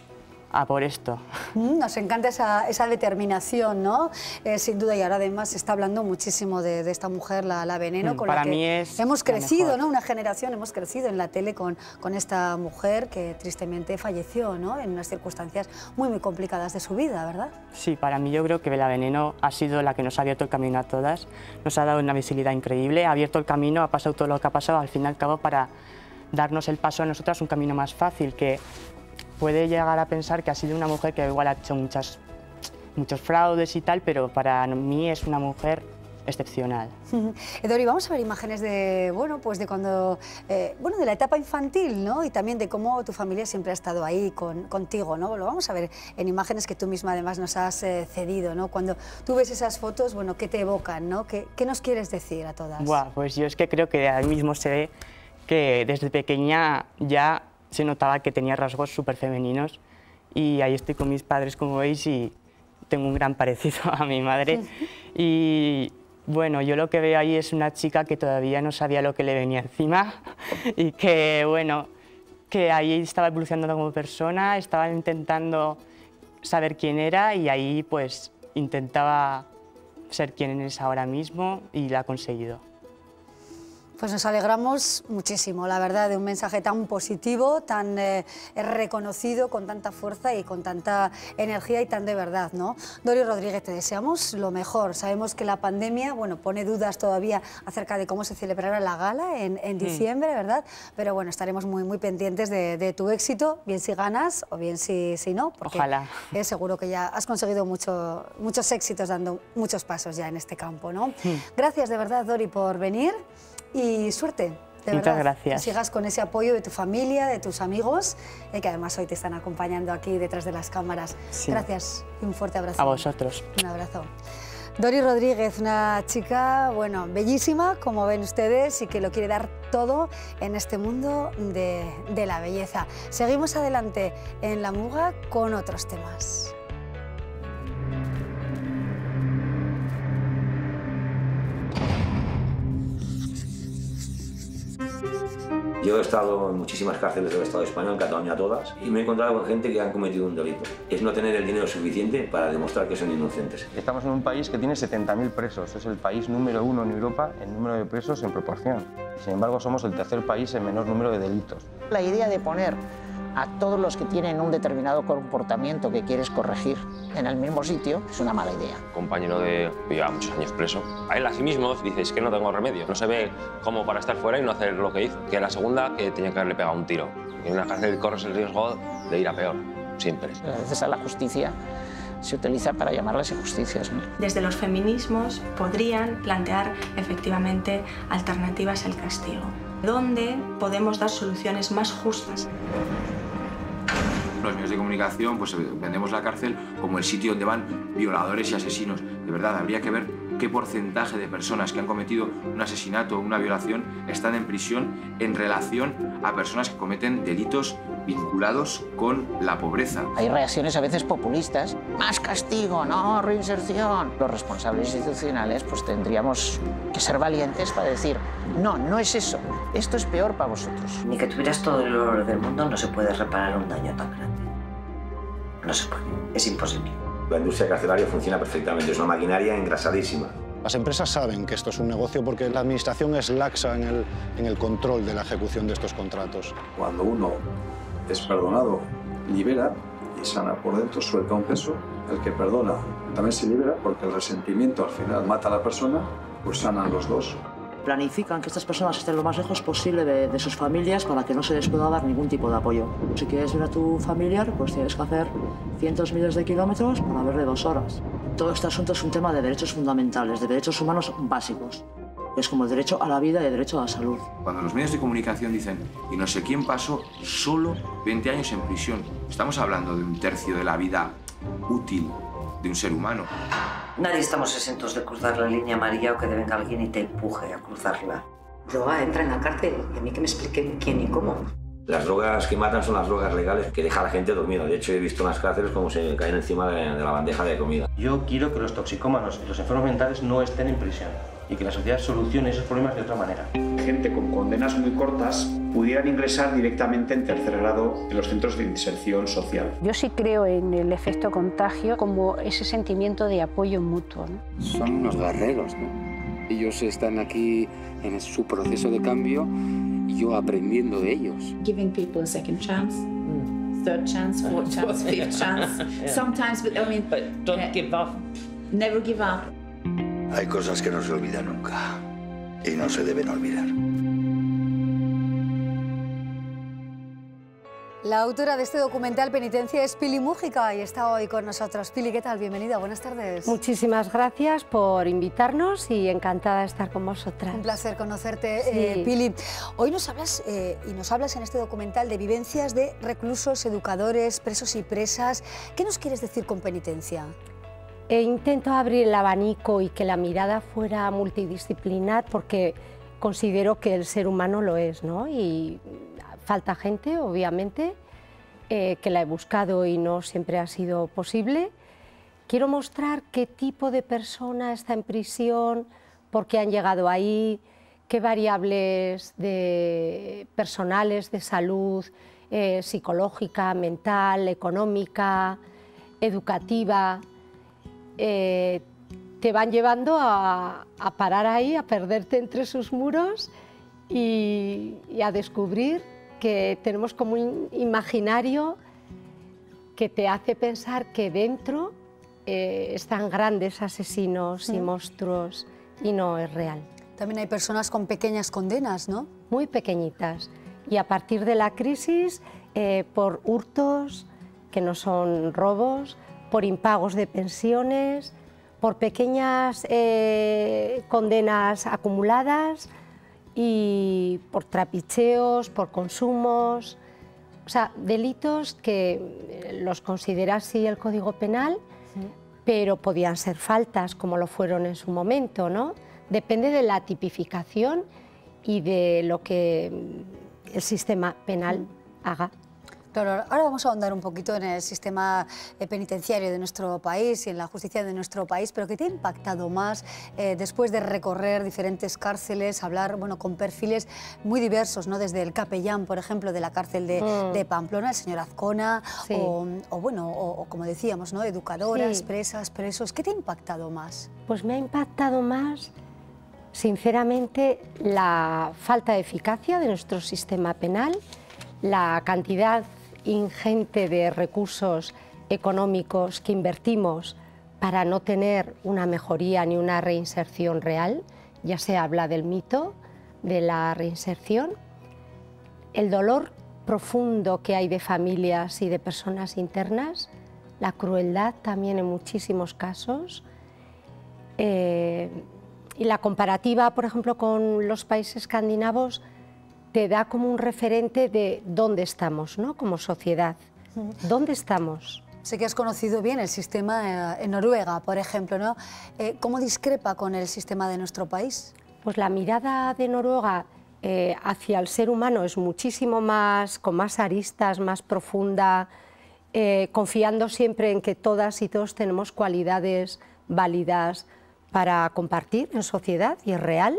a por esto. Mm, Nos encanta esa, esa determinación, ¿no? Eh, sin duda, y ahora además se está hablando muchísimo de, de esta mujer, la, la Veneno, Mm, con para la que mí es hemos la crecido, mejor. ¿no? Una generación, hemos crecido en la tele con, con esta mujer que tristemente falleció, ¿no? En unas circunstancias muy, muy complicadas de su vida, ¿verdad? Sí, para mí yo creo que la Veneno ha sido la que nos ha abierto el camino a todas, nos ha dado una visibilidad increíble, ha abierto el camino, ha pasado todo lo que ha pasado, al fin y al cabo, para darnos el paso a nosotras, un camino más fácil, que puede llegar a pensar que ha sido una mujer que igual ha hecho muchas, muchos fraudes y tal, pero para mí es una mujer excepcional. Eh, Dori, vamos a ver imágenes de, bueno, pues de cuando, eh, bueno, de la etapa infantil, ¿no? Y también de cómo tu familia siempre ha estado ahí con, contigo, ¿no? Lo vamos a ver en imágenes que tú misma además nos has eh, cedido, ¿no? Cuando tú ves esas fotos, bueno, ¿qué te evocan, no? ¿Qué, qué nos quieres decir a todas? Buah, pues yo es que creo que ahí mismo se ve que desde pequeña ya se notaba que tenía rasgos súper femeninos, y ahí estoy con mis padres, como veis, y tengo un gran parecido a mi madre. Y bueno, yo lo que veo ahí es una chica que todavía no sabía lo que le venía encima y que, bueno, que ahí estaba evolucionando como persona, estaba intentando saber quién era, y ahí pues intentaba ser quien es ahora mismo, y la ha conseguido. Pues nos alegramos muchísimo, la verdad, de un mensaje tan positivo, tan eh, reconocido, con tanta fuerza y con tanta energía y tan de verdad, ¿no? Dori Rodríguez, te deseamos lo mejor. Sabemos que la pandemia, bueno, pone dudas todavía acerca de cómo se celebrará la gala en, en diciembre, ¿verdad? Pero bueno, estaremos muy, muy pendientes de, de tu éxito, bien si ganas o bien si, si no, porque Ojalá. Eh, seguro que ya has conseguido mucho, muchos éxitos, dando muchos pasos ya en este campo, ¿no? Sí. Gracias de verdad, Dori, por venir. Y suerte, de Muchas verdad. gracias. Que sigas con ese apoyo de tu familia, de tus amigos, eh, que además hoy te están acompañando aquí detrás de las cámaras. Sí. Gracias y un fuerte abrazo. A vosotros. Un abrazo. Dori Rodríguez, una chica, bueno, bellísima, como ven ustedes, y que lo quiere dar todo en este mundo de, de la belleza. Seguimos adelante en La Muga con otros temas. Yo he estado en muchísimas cárceles del Estado español, en Cataluña todas, y me he encontrado con gente que han cometido un delito. Es no tener el dinero suficiente para demostrar que son inocentes. Estamos en un país que tiene setenta mil presos. Es el país número uno en Europa en número de presos en proporción. Sin embargo, somos el tercer país en menor número de delitos. La idea de poner a todos los que tienen un determinado comportamiento que quieres corregir en el mismo sitio es una mala idea. Compañero de que lleva muchos años preso. A él a sí mismo dice, es que no tengo remedio. No se ve como para estar fuera y no hacer lo que hizo. Que la segunda, que tenía que haberle pegado un tiro. En una cárcel corres el riesgo de ir a peor, siempre. A veces a la justicia se utiliza para llamarlas injusticias, ¿no? Desde los feminismos podrían plantear efectivamente alternativas al castigo, donde podemos dar soluciones más justas. Los medios de comunicación pues vendemos la cárcel como el sitio donde van violadores y asesinos. De verdad, habría que ver qué porcentaje de personas que han cometido un asesinato o una violación están en prisión en relación a personas que cometen delitos vinculados con la pobreza. Hay reacciones a veces populistas. Más castigo, no reinserción. Los responsables institucionales pues tendríamos que ser valientes para decir, no, no es eso. Esto es peor para vosotros. Ni que tuvieras todo el oro del mundo no se puede reparar un daño tan grande. No se puede, es imposible. La industria carcelaria funciona perfectamente, es una maquinaria engrasadísima. Las empresas saben que esto es un negocio porque la administración es laxa en el, en el control de la ejecución de estos contratos. Cuando uno es perdonado, libera y sana por dentro, suelta un peso. El que perdona también se libera porque el resentimiento al final mata a la persona, pues sanan los dos. Planifican que estas personas estén lo más lejos posible de, de sus familias para que no se les pueda dar ningún tipo de apoyo. Si quieres ver a tu familiar, pues tienes que hacer cientos miles de kilómetros para verle dos horas. Todo este asunto es un tema de derechos fundamentales, de derechos humanos básicos. Es como el derecho a la vida y el derecho a la salud. Cuando los medios de comunicación dicen y no sé quién pasó solo veinte años en prisión, estamos hablando de un tercio de la vida útil de un ser humano. Nadie estamos exentos de cruzar la línea amarilla o que venga alguien y te empuje a cruzarla. Droga entra en la cárcel y a mí que me expliquen quién y cómo. Las drogas que matan son las drogas legales que dejan a la gente dormida. De hecho, he visto en las cárceles cómo se caen encima de, de la bandeja de comida. Yo quiero que los toxicómanos y los enfermos mentales no estén en prisión y que la sociedad solucione esos problemas de otra manera. Gente con condenas muy cortas pudieran ingresar directamente en tercer grado en los centros de inserción social. Yo sí creo en el efecto contagio como ese sentimiento de apoyo mutuo, ¿no? Son unos guerreros, ¿no? Ellos están aquí en su proceso de cambio y yo aprendiendo de ellos. Giving people a second chance, mm. third chance, fourth chance, fifth chance. Yeah. Sometimes, but I mean, But don't uh, give up. Never give up. Hay cosas que no se olvidan nunca y no se deben olvidar. La autora de este documental Penitencia es Pili Mújica y está hoy con nosotros. Pili, ¿qué tal? Bienvenida, buenas tardes. Muchísimas gracias por invitarnos y encantada de estar con vosotras. Un placer conocerte, Sí. eh, Pili. Hoy nos hablas eh, y nos hablas en este documental de vivencias de reclusos, educadores, presos y presas. ¿Qué nos quieres decir con penitencia? E intento abrir el abanico y que la mirada fuera multidisciplinar porque considero que el ser humano lo es, ¿no? Y falta gente, obviamente, eh, que la he buscado y no siempre ha sido posible. Quiero mostrar qué tipo de persona está en prisión, por qué han llegado ahí, qué variables de personales, de salud, eh, psicológica, mental, económica, educativa, eh, te van llevando a, a parar ahí, a perderte entre sus muros y, y a descubrir que tenemos como un imaginario que te hace pensar que dentro eh, están grandes asesinos y monstruos y no es real. También hay personas con pequeñas condenas, ¿no? Muy pequeñitas. Y a partir de la crisis, eh, por hurtos, que no son robos, por impagos de pensiones, por pequeñas eh, condenas acumuladas y por trapicheos, por consumos, o sea, delitos que los considera así el Código Penal, sí, pero podían ser faltas como lo fueron en su momento, ¿no? Depende de la tipificación y de lo que el sistema penal haga. Claro, ahora vamos a ahondar un poquito en el sistema penitenciario de nuestro país y en la justicia de nuestro país, pero ¿qué te ha impactado más eh, después de recorrer diferentes cárceles, hablar bueno, con perfiles muy diversos, ¿no? Desde el capellán, por ejemplo, de la cárcel de, mm. de Pamplona, el señor Azcona, sí, o, o, bueno, o, o como decíamos, ¿no? Educadoras, sí, presas, presos? ¿Qué te ha impactado más? Pues me ha impactado más, sinceramente, la falta de eficacia de nuestro sistema penal, la cantidad ingente de recursos económicos que invertimos para no tener una mejoría ni una reinserción real. Ya se habla del mito de la reinserción, el dolor profundo que hay de familias y de personas internas, la crueldad también en muchísimos casos, eh, y la comparativa, por ejemplo, con los países escandinavos te da como un referente de dónde estamos, ¿no? Como sociedad. ¿Dónde estamos? Sé que has conocido bien el sistema en Noruega, por ejemplo, ¿no? Eh, ¿Cómo discrepa con el sistema de nuestro país? Pues la mirada de Noruega eh, hacia el ser humano es muchísimo más, con más aristas, más profunda, eh, confiando siempre en que todas y todos tenemos cualidades válidas para compartir en sociedad y es real.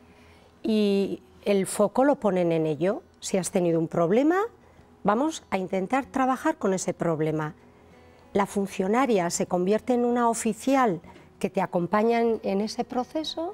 Y el foco lo ponen en ello. Si has tenido un problema, vamos a intentar trabajar con ese problema. La funcionaria se convierte en una oficial que te acompaña en, en ese proceso,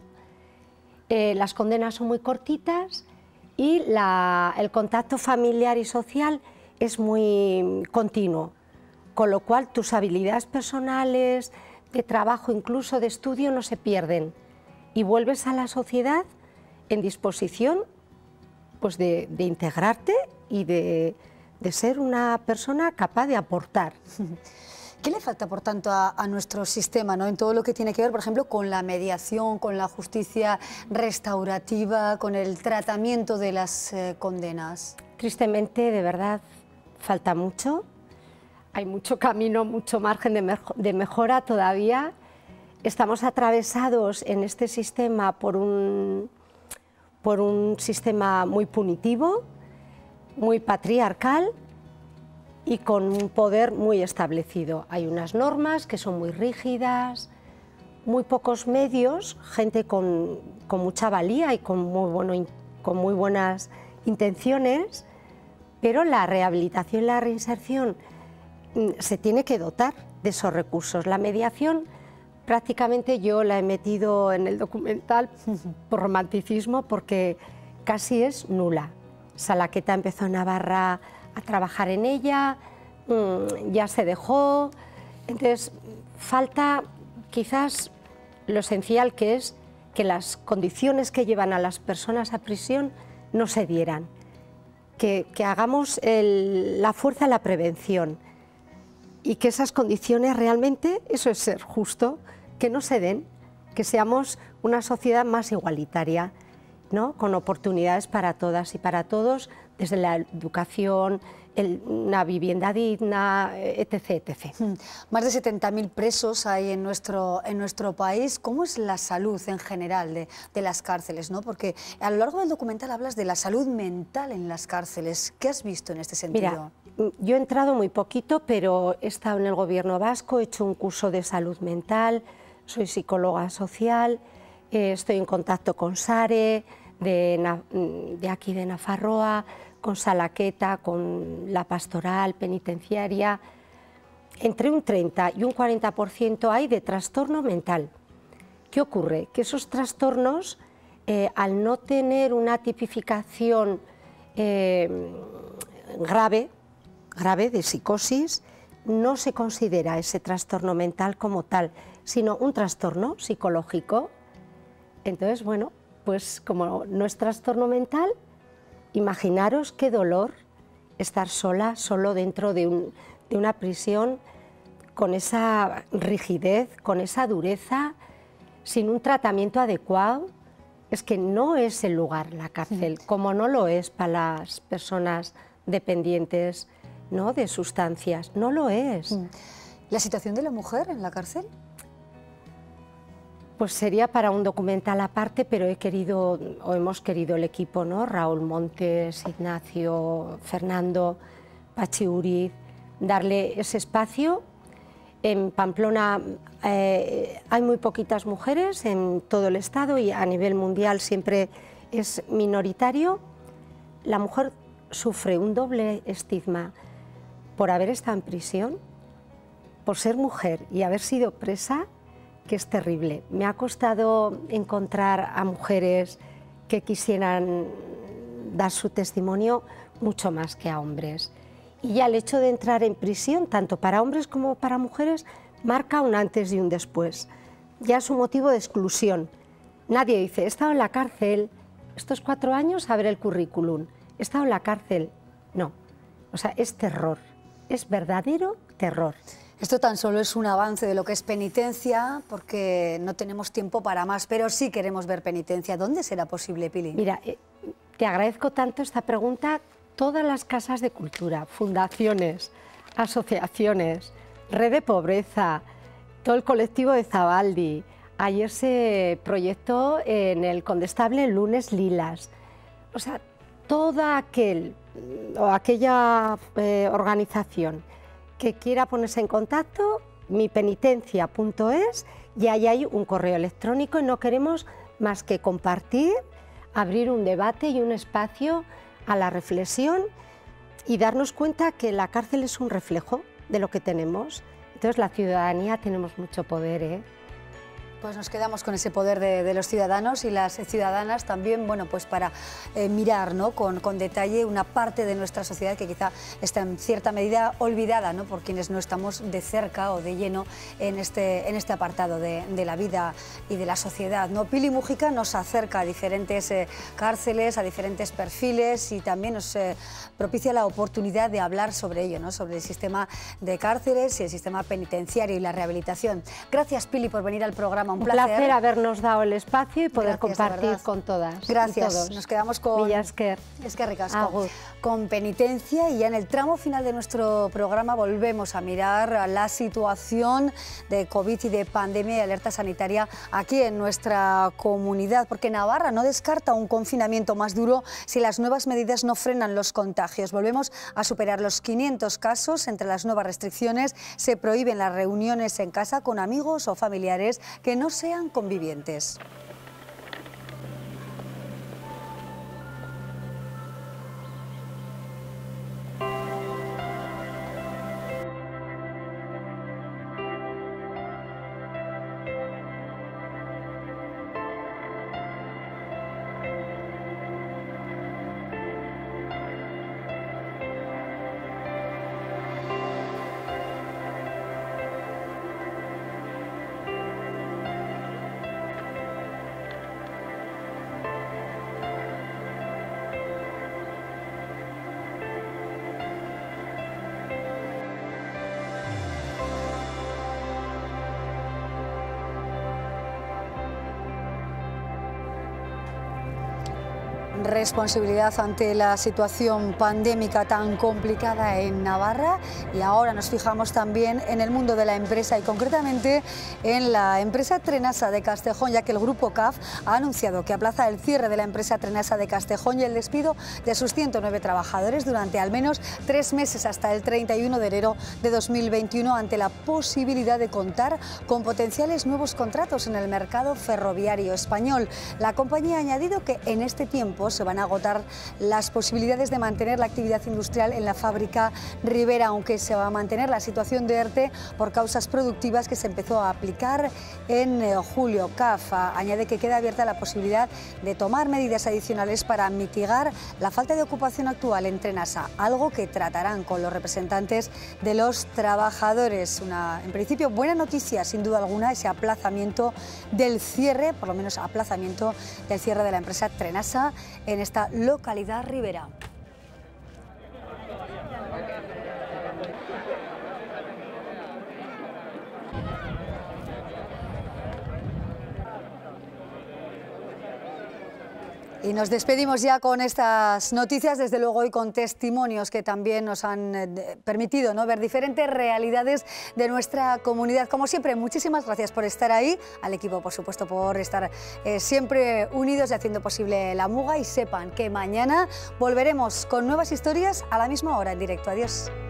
eh, las condenas son muy cortitas y la, el contacto familiar y social es muy continuo, con lo cual tus habilidades personales, de trabajo, incluso de estudio, no se pierden y vuelves a la sociedad en disposición pues de, de integrarte y de, de ser una persona capaz de aportar. ¿Qué le falta, por tanto, a, a nuestro sistema, ¿no? En todo lo que tiene que ver, por ejemplo, con la mediación, con la justicia restaurativa, con el tratamiento de las eh, condenas? Tristemente, de verdad, falta mucho. Hay mucho camino, mucho margen de, mejo de mejora todavía. Estamos atravesados en este sistema por un... por un sistema muy punitivo, muy patriarcal y con un poder muy establecido. Hay unas normas que son muy rígidas, muy pocos medios, gente con, con mucha valía y con muy, bueno, con muy buenas intenciones, pero la rehabilitación y la reinserción se tiene que dotar de esos recursos. La mediación prácticamente yo la he metido en el documental por romanticismo porque casi es nula. Salaqueta empezó en Navarra a trabajar en ella, ya se dejó, entonces falta quizás lo esencial que es que las condiciones que llevan a las personas a prisión no se dieran, que, que hagamos el, la fuerza en la prevención y que esas condiciones realmente, eso es ser justo, que no se den, que seamos una sociedad más igualitaria, ¿no? Con oportunidades para todas y para todos, desde la educación, el, una vivienda digna, etcétera, etcétera. Más de setenta mil presos hay en nuestro, en nuestro país. ¿Cómo es la salud en general de, de las cárceles, ¿no? Porque a lo largo del documental hablas de la salud mental en las cárceles. ¿Qué has visto en este sentido? Mira, yo he entrado muy poquito, pero he estado en el gobierno vasco, he hecho un curso de salud mental, soy psicóloga social, eh, estoy en contacto con SARE, de, de aquí de Nafarroa, con Salaqueta, con la pastoral penitenciaria. Entre un treinta y un cuarenta por ciento hay de trastorno mental. ¿Qué ocurre? Que esos trastornos eh, al no tener una tipificación eh, grave, grave de psicosis, no se considera ese trastorno mental como tal, sino un trastorno psicológico. Entonces, bueno, pues como no es trastorno mental, imaginaros qué dolor estar sola, solo dentro de, un, de una prisión, con esa rigidez, con esa dureza, sin un tratamiento adecuado. Es que no es el lugar, la cárcel, como no lo es para las personas dependientes, ¿no?, de sustancias, no lo es. ¿La situación de la mujer en la cárcel? Pues sería para un documental aparte, pero he querido, o hemos querido el equipo, ¿no?, Raúl Montes, Ignacio, Fernando, Pachi Uriz, darle ese espacio. En Pamplona eh, hay muy poquitas mujeres en todo el estado y a nivel mundial siempre es minoritario. La mujer sufre un doble estigma por haber estado en prisión, por ser mujer y haber sido presa, que es terrible. Me ha costado encontrar a mujeres que quisieran dar su testimonio mucho más que a hombres. Y ya el hecho de entrar en prisión, tanto para hombres como para mujeres, marca un antes y un después. Ya es un motivo de exclusión. Nadie dice, he estado en la cárcel, estos cuatro años a ver el currículum, he estado en la cárcel. No, o sea, es terror, es verdadero terror. Esto tan solo es un avance de lo que es penitencia, porque no tenemos tiempo para más, pero sí queremos ver penitencia. ¿Dónde será posible, Pili? Mira, eh, te agradezco tanto esta pregunta. Todas las casas de cultura, fundaciones, asociaciones, Red de Pobreza, todo el colectivo de Zabaldi. Ayer se proyectó en el Condestable Lunes Lilas. O sea, toda aquel o aquella eh, organización que quiera ponerse en contacto, mipenitencia punto es, y ahí hay un correo electrónico y no queremos más que compartir, abrir un debate y un espacio a la reflexión y darnos cuenta que la cárcel es un reflejo de lo que tenemos. Entonces la ciudadanía tenemos mucho poder, ¿eh? Pues nos quedamos con ese poder de, de los ciudadanos y las ciudadanas también, bueno, pues para eh, mirar, ¿no?, con, con detalle una parte de nuestra sociedad que quizá está en cierta medida olvidada, ¿no?, por quienes no estamos de cerca o de lleno en este, en este apartado de, de la vida y de la sociedad, ¿no? Pili Mújica nos acerca a diferentes eh, cárceles, a diferentes perfiles y también nos eh, propicia la oportunidad de hablar sobre ello, ¿no?, sobre el sistema de cárceles y el sistema penitenciario y la rehabilitación. Gracias, Pili, por venir al programa. Un placer. Un placer habernos dado el espacio y poder Gracias, compartir con todas. Gracias. Y todos. Nos quedamos con Villasker. Es que ricasco. Con penitencia, y ya en el tramo final de nuestro programa volvemos a mirar la situación de COVID y de pandemia y alerta sanitaria aquí en nuestra comunidad, porque Navarra no descarta un confinamiento más duro si las nuevas medidas no frenan los contagios. Volvemos a superar los quinientos casos. Entre las nuevas restricciones se prohíben las reuniones en casa con amigos o familiares que no sean convivientes. Responsabilidad ante la situación pandémica tan complicada en Navarra, y ahora nos fijamos también en el mundo de la empresa y concretamente en la empresa Trenasa de Castejón, ya que el grupo C A F ha anunciado que aplaza el cierre de la empresa Trenasa de Castejón y el despido de sus ciento nueve trabajadores durante al menos tres meses hasta el treinta y uno de enero de dos mil veintiuno, ante la posibilidad de contar con potenciales nuevos contratos en el mercado ferroviario español. La compañía ha añadido que en este tiempo tiempo se van a agotar las posibilidades de mantener la actividad industrial en la fábrica Ribera, aunque se va a mantener la situación de ERTE por causas productivas que se empezó a aplicar en julio. C A F añade que queda abierta la posibilidad de tomar medidas adicionales para mitigar la falta de ocupación actual en Trenasa, algo que tratarán con los representantes de los trabajadores. Una, en principio, buena noticia, sin duda alguna, ese aplazamiento del cierre, por lo menos aplazamiento del cierre de la empresa Trenasa en esta localidad ribera. Y nos despedimos ya con estas noticias, desde luego, y con testimonios que también nos han eh, permitido, ¿no?, ver diferentes realidades de nuestra comunidad. Como siempre, muchísimas gracias por estar ahí, al equipo, por supuesto, por estar eh, siempre unidos y haciendo posible la Muga, y sepan que mañana volveremos con nuevas historias a la misma hora en directo. Adiós.